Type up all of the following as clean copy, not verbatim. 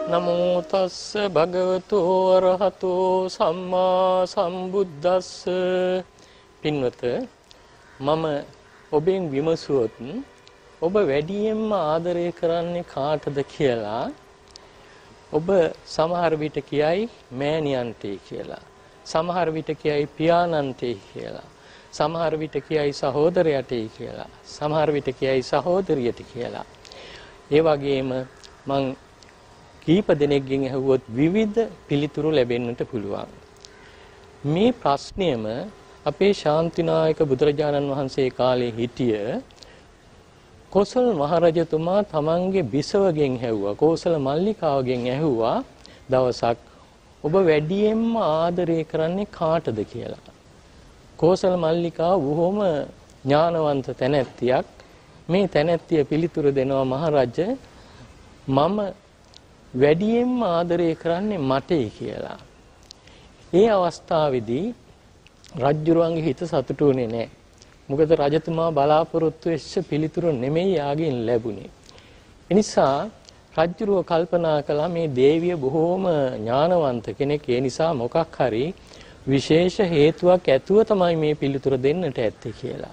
නමෝ තස්ස භගවතු අරහතෝ සම්මා සම්බුද්දස්ස. පින්වත, මම ඔබෙන් විමසුවොත් ඔබ වැඩියෙන්ම ආදරය කරන්නේ කාටද කියලා ඔබ සමහර විට කියයි මෑණියන්ටයි කියලා. සමහර විට කියයි පියාණන්ටයි කියලා. සමහර විට කියයි සහෝදරයටයි කියලා. සමහර විට කියයි සහෝදරියට කියලා. ඒ වගේම මං කීප දෙනෙක්ගෙන් ඇහුවොත් විවිධ පිළිතුරු ලැබෙන්නට පුළුවන්. මේ ප්‍රශ්නයම අපේ ශාන්තිනායක බුදුරජාණන් වහන්සේ කාලේ හිටිය කොසල් මහරජතුමා තමන්ගේ බිසවගෙන් ඇහුවා, කෝසල මල්ලිකාවගෙන් ඇහුවා දවසක් ඔබ වැඩියෙන්ම ආදරය කරන්නේ කාටද කියලා. කෝසල මල්ලිකාව බොහොම ඥානවන්ත තැනැත්තියක්. මේ තැනැත්තිය පිළිතුරු දෙනවා, මහරජ මම වැඩියෙන්ම ආදරය කරන්නේ මටයි කියලා. ඒ අවස්ථාවේදී රජුරුවන්ගේ හිත සතුටු වෙන්නේ නැහැ. මොකද රජතුමා බලාපොරොත්තු වෙච්ච පිළිතුරු නෙමෙයි යාගෙන් ලැබුණේ. ඒ නිසා රජුරුව කල්පනා කළා මේ දේවිය බොහෝම ඥානවන්ත කෙනෙක්. ඒ නිසා මොකක් හරි විශේෂ හේතුවක් ඇතුව තමයි මේ පිළිතුර දෙන්නට ඇත්තේ කියලා.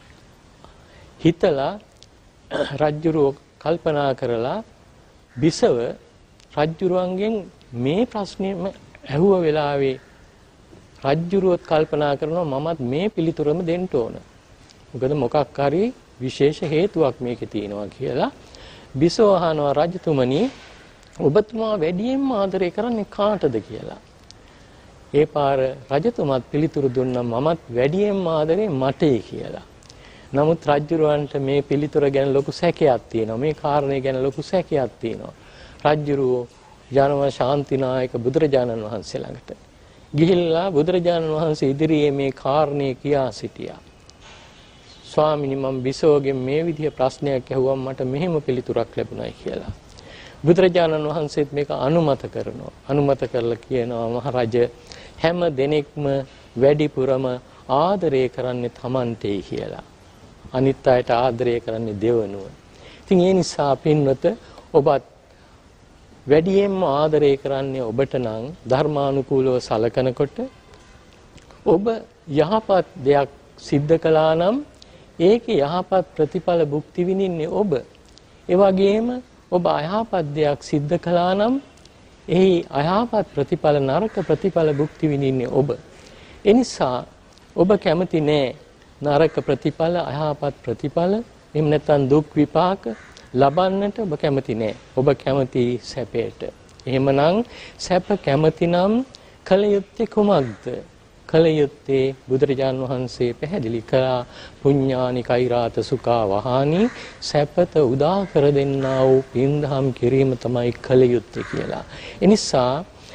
හිතලා රජුරුව කල්පනා කරලා බිසව රජ්ජුරුවන්ගෙන් මේ ප්‍රශ්නේම ඇහුව වෙලාවේ රජ්ජුරුවත් කල්පනා කරනවා මමත් මේ පිළිතුරම දෙන්න ඕන. මොකද මොකක් හරි විශේෂ හේතුවක් මේකේ තියෙනවා කියලා. බිසව අහනවා, රජතුමනි ඔබතුමා වැඩියෙන්ම ආදරය කරන්නේ කාටද කියලා. ඒ පාර රජතුමාත් පිළිතුරු දුන්නා මමත් වැඩියෙන්ම ආදරේ මටයි කියලා. නමුත් රජ්ජුරුවන්ට මේ පිළිතුර ගැන ලොකු සැකයක් තියෙනවා. මේ කාරණේ ගැන ලොකු සැකයක් තියෙනවා. රජ්ජුරුවෝ යනවා ශාන්තිනායක බුදුරජාණන් වහන්සේ ළඟට. ගිහිල්ලා බුදුරජාණන් වහන්සේ ඉදිරියේ මේ කාරණේ කියා සිටියා. ස්වාමිනී මම බිසවගෙන් මේ විදිහ ප්‍රශ්නයක් ඇහුවම මට මෙහෙම පිළිතුරක් ලැබුණයි කියලා. බුදුරජාණන් වහන්සේත් මේක අනුමත කරනවා. අනුමත කරලා කියනවා මහරජ හැම දෙනෙක්ම වැඩිපුරම ආදරය කරන්නේ Tamanටයි කියලා. අනිත් අයට ආදරය කරන්නේ දෙවනුව. ඉතින් ඒ නිසා පින්වත ඔබත් වැඩියෙන්ම ආදරය කරන්නේ ඔබට නම් ධර්මානුකූලව සලකනකොට ඔබ යහපත් දෙයක් සිද්ධ කළා නම් ඒකේ යහපත් ප්‍රතිඵල භුක්ති විඳින්නේ ඔබ. ඒ වගේම ඔබ අයහපත් දෙයක් සිද්ධ කළා නම් එහි අයහපත් ප්‍රතිඵල නරක ප්‍රතිඵල භුක්ති විඳින්නේ ඔබ. ඒ නිසා ඔබ කැමති නෑ නරක ප්‍රතිඵල අයහපත් ප්‍රතිඵල එහෙම නැත්නම් දුක් විපාක ලබන්නට ඔබ කැමති නෑ. ඔබ කැමති සැපයට. එහෙමනම් සැප කැමති නම් කල යුත්තේ කුමක්ද? කල යුත්තේ බුදුරජාන් වහන්සේ පැහැදිලි කළා පුඤ්ඤානි කෛරාත සුඛා වහානි සැපත උදා කර දෙන්නා වූ පින්දහම් කිරීම තමයි කල යුත්තේ කියලා. ඒ නිසා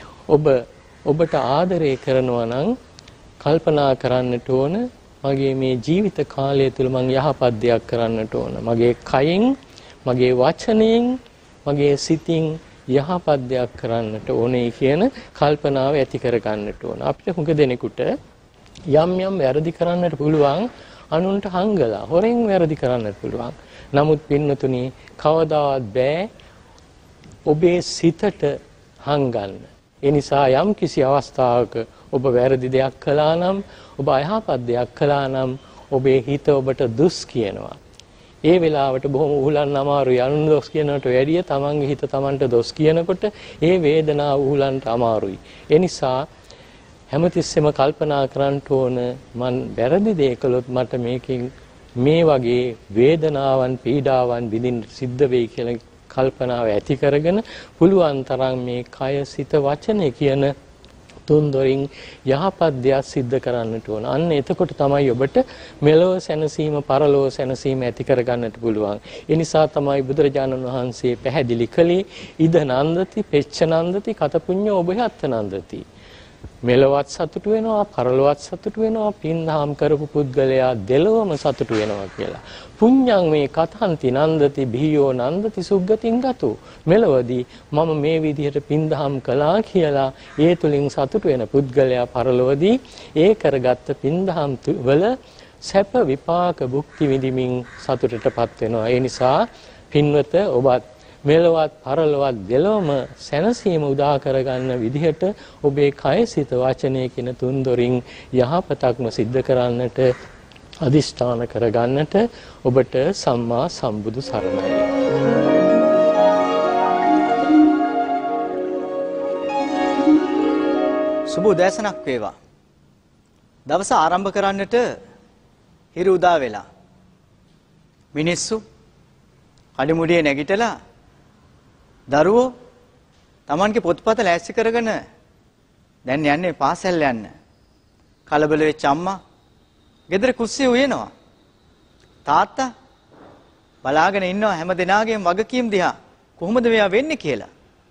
ඔබට ආදරය කරනවා නම් කල්පනා කරන්නට ඕන මගේ මේ ජීවිත කාලය තුළ මම යහපත් දෙයක් කරන්නට ඕන. මගේ කයින් මගේ වචනයෙන් මගේ සිතින් යහපත් දෙයක් කරන්නට ඕනේ කියන කල්පනාව ඇති කර ගන්නට ඕන. අපිට හුඟ දෙනෙකුට යම් වැරදි කරන්නට පුළුවන් අනුන්ට හංගලා හොරෙන් වැරදි කරන්නට පුළුවන්. නමුත් පින්නතුනි කවදාවත් බෑ ඔබේ සිතට හංගන්න. ඒ නිසා යම් කිසි අවස්ථාවක ඔබ වැරදි දෙයක් කළා නම් ඔබ අයහපත් දෙයක් කළා නම් ඔබේ හිත ඔබට දුස් කියනවා. ඒ වෙලාවට බොහොම උහුලන්න අමාරුයි. අනුන් දොස් කියනකට වැඩිය තමන්ගේ හිත තමන්ට දොස් කියනකොට ඒ වේදනාව උහුලන්නට අමාරුයි. ඒ නිසා හැමතිස්සෙම කල්පනා කරන්න ඕන මන් වැරදි දේ කළොත් මට මේකෙන් මේ වගේ වේදනාවන් පීඩාවන් විඳින්න සිද්ධ වෙයි කියලා කල්පනාව ඇති කරගෙන පුළුවන් තරම් මේ කය සිත වචනය කියන තුන්දොරින් යහපත් දෙයක් සිද්ධ කරන්නට ඕන. අන්න එතකොට තමයි ඔබට මෙලොව සැනසීම පරලොව සැනසීම ඇති කරගන්නට පුළුවන්. ඒ නිසා තමයි බුදුරජාණන් වහන්සේ පැහැදිලි කළේ ඉද නන්දති පෙච්ච නන්දති කත පුඤ්ඤෝ ඔබහත් නන්දති. මෙලොවත් සතුටු වෙනවා පරලොවත් සතුටු වෙනවා පින්දහම් කරපු පුද්ගලයා දෙලොවම සතුටු වෙනවා කියලා. පුඤ්ඤං මේ කතන්ති නන්දති බිහියෝ නන්දති සුග්ගතින් ගතෝ. මෙලොවදී මම මේ විදිහට පින්දහම් කළා කියලා ඒ තුලින් සතුටු වෙන පුද්ගලයා පරලොවදී ඒ කරගත්ත පින්දහම් වල සැප විපාක භුක්ති විඳිමින් සතුටටපත් වෙනවා. ඒ නිසා පින්වත ඔබත් මෙලොවත් පරලොවත් දෙලොවම සැනසීම උදා කරගන්න විදිහට ඔබේ කය සිත වචනය කියන තුන්දොරින් යහපතක්ම සිද්ධ කරන්නට අදිෂ්ඨාන කරගන්නට ඔබට සම්මා සම්බුදු සරණයි. සුබ උදෑසනක් වේවා. දවස ආරම්භ කරන්නට හිරු උදා වෙලා. මිනිස්සු අඩිමුඩියේ නැගිටලා දරුවෝ Tamanගේ පොත්පත ලෑස්ති කරගෙන දැන් යන්නේ පාසල් යන්න. කලබල වෙච්ච අම්මා ගෙදර කුස්සියේ උයනවා. තාත්තා බලාගෙන ඉන්නවා හැම දිනාගේම වගකීම් දිහා කොහොමද මෙයා වෙන්නේ කියලා.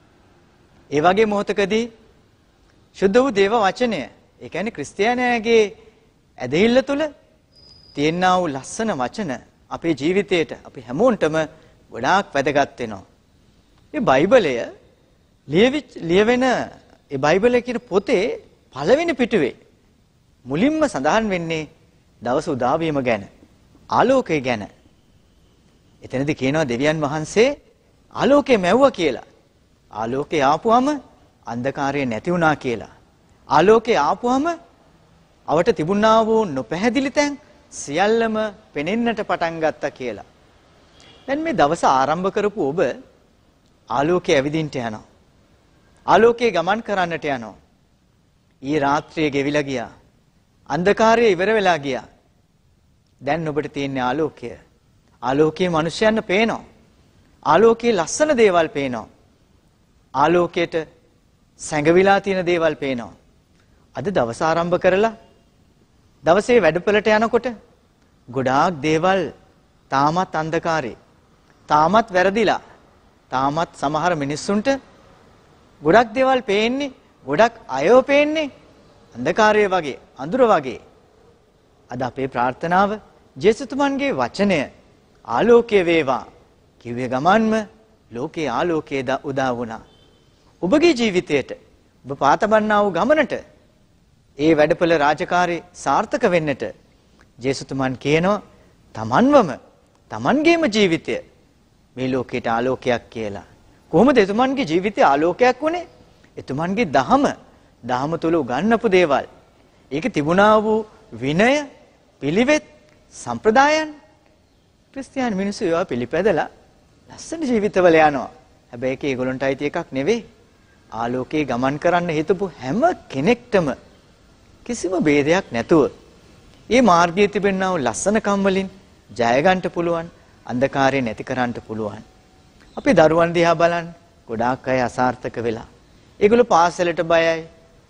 ඒ වගේ මොහොතකදී සුද්ධ වූ දේව වචනය, ඒ කියන්නේ ක්‍රිස්තියානියාගේ ඇදහිල්ල තුළ තියෙනා වූ ලස්සන වචන අපේ ජීවිතයට අපි හැමෝන්ටම ගොඩාක් වැදගත් වෙනවා. මේ බයිබලය ලියවෙන ඒ බයිබලය කියන පොතේ පළවෙනි පිටුවේ මුලින්ම සඳහන් වෙන්නේ දවස උදා වීම ගැන, ආලෝකය ගැන. එතනදී කියනවා දෙවියන් වහන්සේ ආලෝකය මැව්වා කියලා. ආලෝකය ආපුවම අන්ධකාරය නැති වුණා කියලා. ආලෝකය ආපුවම අවට තිබුණා වූ නොපැහැදිලි තැන් සියල්ලම පෙනෙන්නට පටන් ගත්තා කියලා. දැන් මේ දවස ආරම්භ කරපු ඔබ ආලෝකයේ ඇවිදින්නට යනවා. ආලෝකයේ ගමන් කරන්නට යනවා. ඊ රාත්‍රියේ ගෙවිලා ගියා. අන්ධකාරය ඉවර වෙලා ගියා. දැන් ඔබට තියෙන ආලෝකය. ආලෝකයේ මිනිස්යන්ට පේනවා. ආලෝකයේ ලස්සන දේවල් පේනවා. ආලෝකයට සැඟවිලා තියෙන දේවල් පේනවා. අද දවස ආරම්භ කරලා දවසේ වැඩපළට යනකොට ගොඩාක් දේවල් තාමත් අන්ධකාරේ. තාමත් වැරදිලා. තාමත් සමහර මිනිස්සුන්ට ගොඩක් දේවල් පේන්නේ, ගොඩක් අයව පේන්නේ අන්ධකාරය වගේ, අඳුර වගේ. අද අපේ ප්‍රාර්ථනාව ජේසුතුමන්ගේ වචනය ආලෝකය වේවා කිව්වේ ගමන්ම ලෝකේ ආලෝකය උදා වුණා. ඔබගේ ජීවිතයට ඔබ පාතබන්නා වූ ගමනට ඒ වැඩපළ රාජකාරී සාර්ථක වෙන්නට ජේසුතුමන් කියනවා තමන්වම තමන්ගේම ජීවිතය මේ ලෝකයට ආලෝකයක් කියලා. කොහොමද එතුමන්ගේ ජීවිතය ආලෝකයක් වුනේ? එතුමන්ගේ දහම තුල උගන්වපු දේවල්. ඒක තිබුණා වූ විනය, පිළිවෙත්, සම්ප්‍රදායන්. ක්‍රිස්තියානි මිනිස්සු ඒවා පිළිපැදලා ලස්සන ජීවිතවල යනවා. හැබැයි ඒක ඒගොල්ලන්ට අයිති එකක් නෙවෙයි. ආලෝකයේ ගමන් කරන්න හිතපු හැම කෙනෙක්ටම කිසිම ભેදයක් නැතුව මේ මාර්ගයේ තිබෙනා වූ ලස්සනකම් වලින් ජය ගන්නට පුළුවන්, අන්ධකාරය නැති කරන්නට පුළුවන්. අපේ දරුවන් දිහා බලන්න ගොඩාක් අය අසාර්ථක වෙලා. ඒගොල්ලෝ පාසලට බයයි.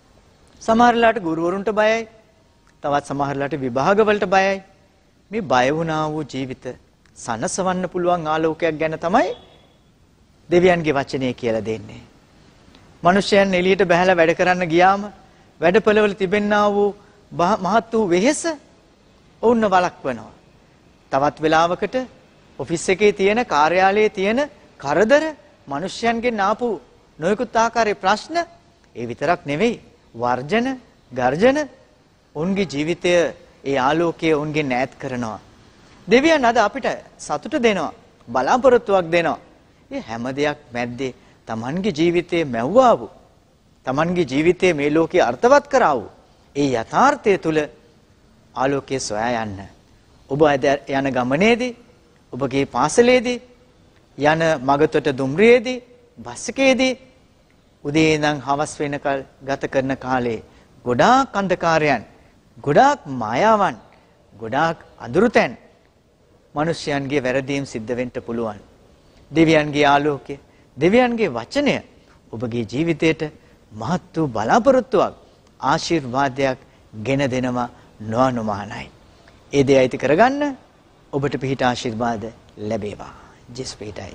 සමහරලාට ගුරුවරුන්ට බයයි. තවත් සමහරලාට විභාග වලට බයයි. මේ බය වුණා වූ ජීවිත සනසවන්න පුළුවන් ආලෝකයක් ගැන තමයි දෙවියන්ගේ වචනේ කියලා දෙන්නේ. මිනිසයන් එළියට බහැලා වැඩ කරන්න ගියාම වැඩපළවල තිබෙනා වූ මහත් වූ වෙහෙස ඔවුන්ව වළක්වනවා. තවත් වෙලාවකට ඔෆිස් එකේ තියෙන, කාර්යාලයේ තියෙන කරදර, මිනිසයන්ගෙන් ආපු නොයෙකුත් ආකාරයේ ප්‍රශ්න, ඒ විතරක් නෙවෙයි වර්ජන, ගර්ජන උන්ගේ ජීවිතය ඒ ආලෝකයේ උන්ගෙන් ඈත් කරනවා. දෙවියන් අද අපිට සතුට දෙනවා, බලාපොරොත්තුවක් දෙනවා. මේ හැම දෙයක් මැද්දේ තමන්ගේ ජීවිතයේ මැව්වා වූ, තමන්ගේ ජීවිතයේ මේ ලෝකයේ අර්ථවත් කරා වූ ඒ යථාර්ථය තුල ආලෝකයේ සොයා යන්න. ඔබ යන ගමනේදී, ඔබගේ පාසලේදී, යන මගතොට දුම්රියේදී, බස් එකේදී, උදේ ඉඳන් හවස් වෙනකල් ගත කරන කාලේ ගොඩාක් අන්ධකාරයන්, ගොඩාක් මායාවන්, ගොඩාක් අඳුරුතැන් මිනිස්යන්ගේ වැරදීම් සිද්ධ වෙන්න පුළුවන්. දෙවියන්ගේ ආලෝකය, දෙවියන්ගේ වචනය ඔබගේ ජීවිතයට මහත් වූ බලාපොරොත්තුවක්, ආශිර්වාදයක් ගෙන දෙනවා නොඅනුමානයි. ඒ දේ අයිති කරගන්න ඔබට පිහිට ආශිර්වාද ලැබේවා. ජෙස් පිහිටයි.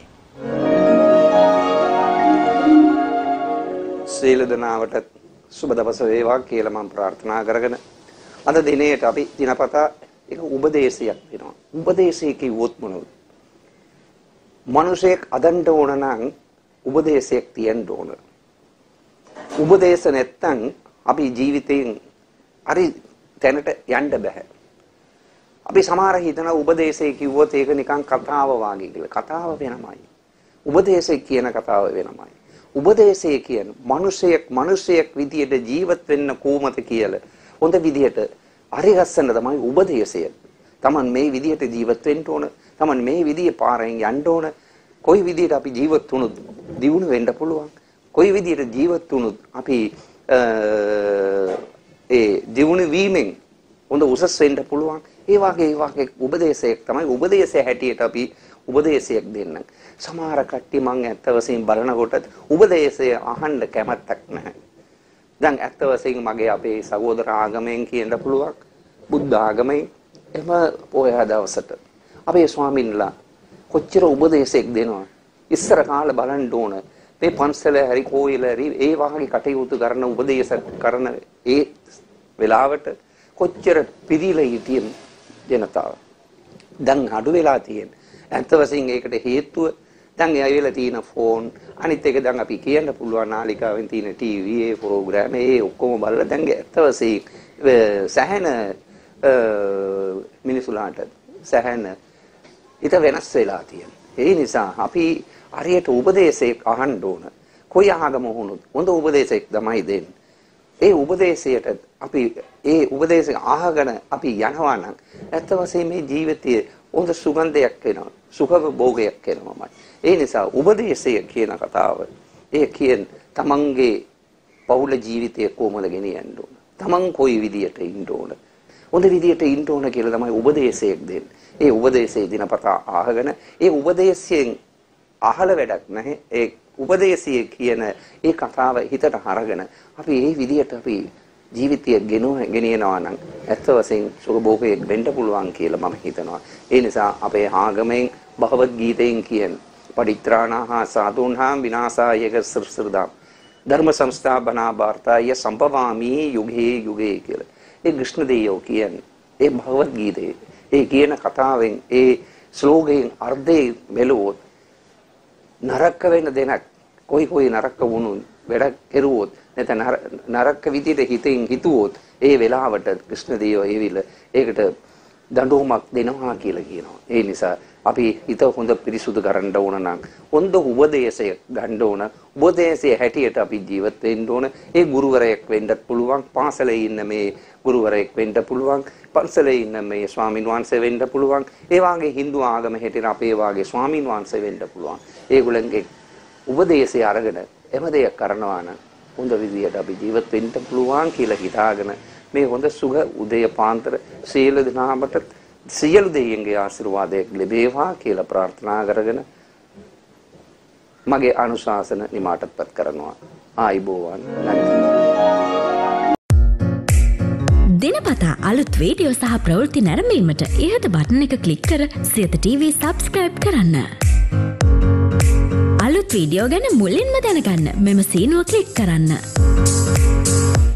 සීල දනාවට සුබ දවස වේවා කියලා මම ප්‍රාර්ථනා කරගෙන අද දිනේට අපි දිනපතා එක උපදේශයක් දෙනවා. උපදේශය කිව්වොත් මොනවද? මිනිසෙක් අදන්න ඕන නම් උපදේශයක් තියෙන්න ඕන. උපදේශ නැත්තම් අපි ජීවිතයෙන් හරි තැනට යන්න බෑ. අපි සමහර හිතන උපදේශය කිව්වොත් ඒක නිකන් කතාව වාගේ කියලා. කතාව වෙනමයි. උපදේශය කියන කතාව වෙනමයි. උපදේශය කියන මිනිසෙක් විදියට ජීවත් වෙන්න කොහොමද කියලා හොඳ විදියට අරිගස්සන්න තමයි උපදේශය. Taman මේ විදියට ජීවත් වෙන්න ඕන. Taman මේ විදියේ පාරෙන් යන්න ඕන. කොයි විදියට අපි ජීවත් වුණොත් දියුණු වෙන්න පුළුවන්. කොයි විදියට ජීවත් වුණොත් අපි ඒ දියුණු වීමෙන් හොඳ උසස් වෙන්න පුළුවන්. ඒ වගේ උපදේශයක් තමයි උපදේශය හැටියට අපි උපදේශයක් දෙන්න. සමහර කට්ටිය මම ඇත්ත වශයෙන් බලනකොට උපදේශය අහන්න කැමැත්තක් නැහැ. දැන් ඇත්ත වශයෙන් මගේ අපේ සහෝදර ආගමෙන් කියන්න පුළුවන් බුද්ධ ආගමෙන් එම පොයා දවසට අපේ ස්වාමින්ලා කොච්චර උපදේශයක් දෙනවා. ඉස්සර කාලේ බලන්න ඕන මේ පන්සල හරි කෝවිල හරි ඒ වගේ කටයුතු කරන උපදේශ කරන ඒ වෙලාවට කොච්චර පිළිලා හිටිය ජනතාව. දැන් අඩු වෙලා තියෙන. ඇත්ත වශයෙන් ඒකට හේතුව දැන් ඇවිල්ලා තියෙන ෆෝන් අනිත් එක දැන් අපි කියන්න පුළුවන් නාලිකාවෙන් තියෙන ටීවී ඒ ප්‍රෝග්‍රෑම් ඒ ඔක්කොම බලලා දැන් ඇත්ත වශයෙන් සහන මිනිසුලාට සහන ඊට වෙනස් වෙලා තියෙන. ඒ නිසා අපි හරියට උපදේශයක් අහන්න ඕන. කොයි ආගම වුණත් හොඳ උපදේශයක් තමයි දෙන්නේ. ඒ උපදේශයට අපි ඒ උපදේශය අහගෙන අපි යනවා නම් ඇත්ත වශයෙන්ම මේ ජීවිතයේ හොඳ සුගන්ධයක් වෙනවා. සුඛ භෝගයක් වෙනවා. ඒ නිසා උපදේශය කියන කතාව ඒ කියන තමන්ගේ පෞල ජීවිතය කොහොමද ගෙනියන්න ඕන. තමන් කොයි විදියට ඉන්න ඕන. හොඳ විදියට ඉන්න ඕන කියලා තමයි උපදේශයක් දෙන්නේ. ඒ උපදේශය දිනපතා අහගෙන ඒ උපදේශයෙන් අහල වැඩක් නැහැ. ඒ උපදේශය කියන ඒ කතාව හිතට අරගෙන අපි මේ විදියට අපි ජීවිතය ගෙනියනවා නම් ඇත්ත වශයෙන් සුඛ භෝගයක් වෙන්න පුළුවන් කියලා මම හිතනවා. ඒ නිසා අපේ ආගමෙන් භගවද් ගීතයෙන් කියන පරිත්‍රාණා සාදුන්හා විනාශායක සෘසෘදා ධර්ම සංස්ථාපනා වාර්තාය සම්පවාමි යුගේ යුගේ කියලා. ඒ කෘෂ්ණ දෙවියෝ කියන්නේ ඒ භගවද් ගීතේ ඒ කියන කතාවෙන් ඒ ශ්ලෝකයෙන් අර්ථය මෙලොවොත් නරක වෙන දෙනක් කොයි නරක වුණු වැඩ කෙරුවොත් නැත්නම් නරක විදිහට හිතෙන් හිතුවොත් ඒ වෙලාවට කෘෂ්ණ දේවෝ ඒවිල ඒකට දඬුවමක් දෙනවා කියලා කියනවා. ඒ නිසා අපි හිත හොඳ පිරිසුදු කරන්න ඕන නම් හොඳ උපදේශය ගන්න ඕන. උපදේශයේ හැටියට අපි ජීවත් වෙන්න ඕන. ඒ ගුරුවරයෙක් වෙන්නත් පුළුවන්. පාසලේ ඉන්න මේ ගුරුවරයෙක් වෙන්න පුළුවන්. පන්සලේ ඉන්න මේ ස්වාමීන් වහන්සේ වෙන්න පුළුවන්. ඒ වාගේ Hindu ආගම හැටියට අපේ වාගේ ස්වාමීන් වහන්සේ වෙන්න පුළුවන්. ඒගොල්ලන්ගේ උපදේශය අරගෙන එම දෙයක් කරනවා නම් හොඳ විදියට අපි ජීවත් වෙන්න පුළුවන් කියලා හිතාගෙන මේ හොඳ සුඛ උදය පාන්තර සීල දනාමට සියලු දෙයියන්ගේ ආශිර්වාදයක් ලැබේවා කියලා ප්‍රාර්ථනා කරගෙන මගේ අනුශාසන නිමාටපත් කරනවා. ආයිබෝවන්. දිනපතා අලුත් වීඩියෝ සහ ප්‍රවෘත්ති නැරඹීමට ඉහත බටන් එක ක්ලික් කර සියත TV subscribe කරන්න. අලුත් වීඩියෝ ගැන මුලින්ම දැනගන්න මෙම සීනුව ක්ලික් කරන්න.